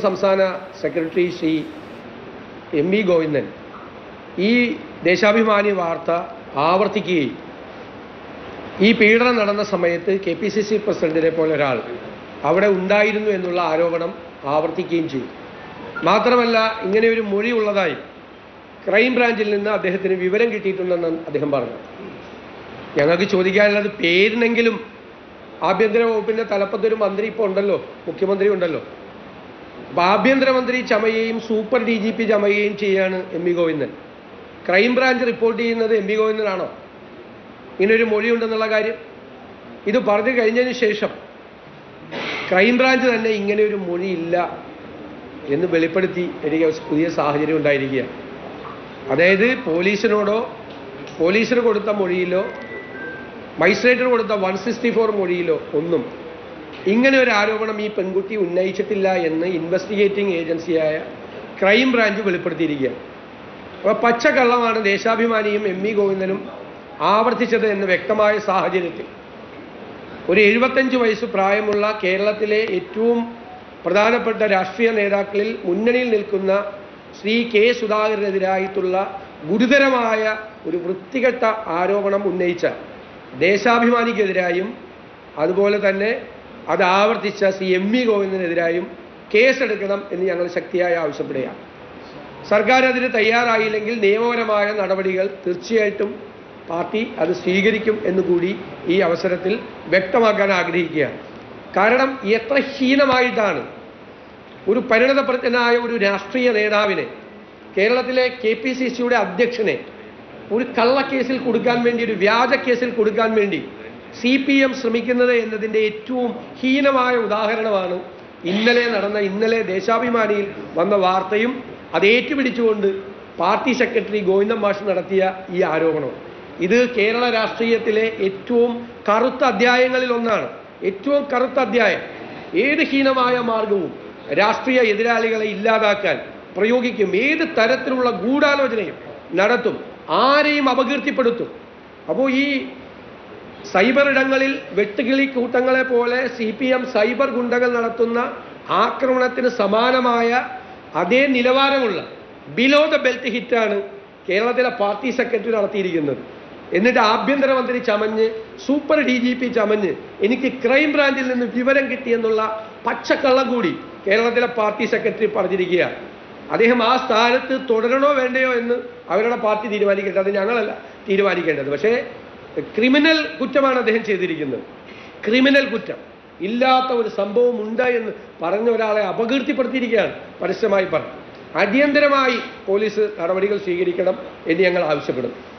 സംസ്ഥാന secretary Shri MV. Govindan ഈ ദേശാഭിമാനി വാർത്ത ആവർത്തിക്കുകയും ഈ പീഡനം നടന്ന സമയത്ത് KPCC പ്രസിഡന്റിനെ പോലെ ഒരാൾ അവിടെ ഉണ്ടായിരുന്നു എന്നുള്ള ആരോപണം ആവർത്തിക്കുകയും ചെയ്തു. മാത്രമല്ല ഇങ്ങനെ ഒരു മൊഴി ഉള്ളതായി ക്രൈംബ്രാഞ്ചിൽ നിന്ന് അദ്ദേഹത്തിന് വിവരം കിട്ടിയിട്ടുണ്ടെന്ന് അദ്ദേഹം പറഞ്ഞു. ഞങ്ങൾക്ക് ചോദിക്കാനുള്ളത് പേരിനെങ്കിലും ആഭ്യന്തര വകുപ്പിൻ്റെ തലപ്പത്തൊരു മന്ത്രി ഇപ്പോൾ ഉണ്ടല്ലോ, മുഖ്യമന്ത്രി ഉണ്ടല്ലോ. അപ്പോൾ ആഭ്യന്തരമന്ത്രി ചമയുകയും സൂപ്പർ DGP ചമയുകയും ചെയ്യാണ് എം.വി. ഗോവിന്ദൻ. ക്രൈംബ്രാഞ്ച് റിപ്പോർട്ട് ചെയ്യുന്നത് എം.വി. ഗോവിന്ദനാണോ ഇങ്ങനൊരു മൊഴിയുണ്ടെന്നുള്ള കാര്യം? ഇത് പറഞ്ഞു കഴിഞ്ഞതിന് ശേഷം ക്രൈംബ്രാഞ്ച് തന്നെ ഇങ്ങനെ ഒരു മൊഴിയില്ല എന്ന് വെളിപ്പെടുത്തി എനിക്ക് പുതിയ സാഹചര്യം ഉണ്ടായിരിക്കുക. അതായത് പോലീസിന് കൊടുത്ത മൊഴിയിലോ മജിസ്ട്രേറ്റിന് കൊടുത്ത 164 മൊഴിയിലോ ഒന്നും ഇങ്ങനെ ഒരു ആരോപണം ഈ പെൺകുട്ടി ഉന്നയിച്ചിട്ടില്ല എന്ന് ഇൻവെസ്റ്റിഗേറ്റിംഗ് ഏജൻസിയായ ക്രൈംബ്രാഞ്ച് വെളിപ്പെടുത്തിയിരിക്കുകയാണ്. അപ്പോൾ പച്ചക്കള്ളമാണ് ദേശാഭിമാനിയും എം.വി. ഗോവിന്ദനും ആവർത്തിച്ചത് എന്ന് വ്യക്തമായ സാഹചര്യത്തിൽ ഒരു 75 വയസ്സ് പ്രായമുള്ള കേരളത്തിലെ ഏറ്റവും പ്രധാനപ്പെട്ട രാഷ്ട്രീയ നേതാക്കളിൽ മുന്നണിയിൽ നിൽക്കുന്ന ശ്രീ കെ സുധാകരനെതിരായിട്ടുള്ള ഗുരുതരമായ ഒരു വൃത്തികെട്ട ആരോപണം ഉന്നയിച്ച ദേശാഭിമാനിക്കെതിരായും അതുപോലെ തന്നെ അത് ആവർത്തിച്ച ശ്രീ എം.വി. ഗോവിന്ദനെതിരായും കേസെടുക്കണം എന്ന് ഞങ്ങൾ ശക്തിയായി ആവശ്യപ്പെടുകയാണ്. സർക്കാർ അതിന് തയ്യാറായില്ലെങ്കിൽ നിയമപരമായ നടപടികൾ തീർച്ചയായിട്ടും പാർട്ടി അത് സ്വീകരിക്കും എന്നുകൂടി ഈ അവസരത്തിൽ വ്യക്തമാക്കാൻ ആഗ്രഹിക്കുകയാണ്. കാരണം എത്ര ഹീനമായിട്ടാണ് ഒരു പരിണതപ്രജ്ഞനായ ഒരു രാഷ്ട്രീയ നേതാവിനെ, കേരളത്തിലെ KPCCയുടെ അധ്യക്ഷനെ ഒരു കള്ളക്കേസിൽ കൊടുക്കാൻ വേണ്ടി, ഒരു വ്യാജ കേസിൽ കൊടുക്കാൻ വേണ്ടി CPM ശ്രമിക്കുന്നത് എന്നതിൻ്റെ ഏറ്റവും ഹീനമായ ഉദാഹരണമാണ് ഇന്നലെ ദേശാഭിമാനിയിൽ വന്ന വാർത്തയും അത് ഏറ്റുപിടിച്ചുകൊണ്ട് പാർട്ടി സെക്രട്ടറി ഗോവിന്ദൻ മാഷ് നടത്തിയ ഈ ആരോപണം. ഇത് കേരള രാഷ്ട്രീയത്തിലെ ഏറ്റവും കറുത്ത അധ്യായങ്ങളിൽ ഒന്നാണ്. ഏറ്റവും കറുത്ത അധ്യായം. ഏത് ഹീനമായ മാർഗവും രാഷ്ട്രീയ എതിരാളികളെ ഇല്ലാതാക്കാൻ പ്രയോഗിക്കും. ഏത് തരത്തിലുള്ള ഗൂഢാലോചനയും നടത്തും. ആരെയും അപകീർത്തിപ്പെടുത്തും. അപ്പോൾ ഈ സൈബർ ഇടങ്ങളിൽ വെട്ടുകിളി കൂട്ടങ്ങളെ പോലെ CPM സൈബർ ഗുണ്ടകൾ നടത്തുന്ന ആക്രമണത്തിന് സമാനമായ അതേ നിലവാരമുള്ള ബിലോ ദ ബെൽറ്റ് ഹിറ്റാണ് കേരളത്തിലെ പാർട്ടി സെക്രട്ടറി നടത്തിയിരിക്കുന്നത്. എന്നിട്ട് ആഭ്യന്തരമന്ത്രി ചമഞ്ഞ്, സൂപ്പർ DGP ചമഞ്ഞ് എനിക്ക് ക്രൈംബ്രാഞ്ചിൽ നിന്ന് വിവരം കിട്ടിയെന്നുള്ള പച്ചക്കള്ളം കൂടി കേരളത്തിലെ പാർട്ടി സെക്രട്ടറി പറഞ്ഞിരിക്കുകയാണ്. അദ്ദേഹം ആ സ്ഥാനത്ത് തുടരണോ വേണ്ടയോ എന്ന് അവരുടെ പാർട്ടി തീരുമാനിക്കേണ്ടത്, അത് ഞങ്ങളല്ല തീരുമാനിക്കേണ്ടത്. പക്ഷേ ക്രിമിനൽ കുറ്റമാണ് അദ്ദേഹം ചെയ്തിരിക്കുന്നത്. ക്രിമിനൽ കുറ്റം. ഇല്ലാത്ത ഒരു സംഭവം ഉണ്ട് എന്ന് പറഞ്ഞ ഒരാളെ അപകീർത്തിപ്പെടുത്തിയിരിക്കുകയാണ്, പരസ്യമായി പറഞ്ഞു. അടിയന്തരമായി പോലീസ് നടപടികൾ സ്വീകരിക്കണം എന്ന് ഞങ്ങൾ ആവശ്യപ്പെടുന്നു.